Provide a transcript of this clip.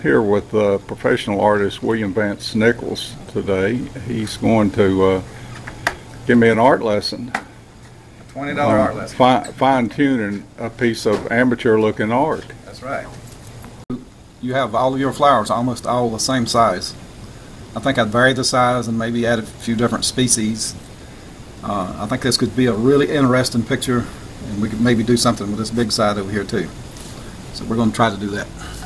here with professional artist William Vance Nichols today. He's going to give me an art lesson. $20 art lesson. Fine-tuning a piece of amateur-looking art. That's right. You have all of your flowers almost all the same size. I think I'd vary the size and maybe add a few different species. I think this could be a really interesting picture, and we could maybe do something with this big side over here too. So we're going to try to do that.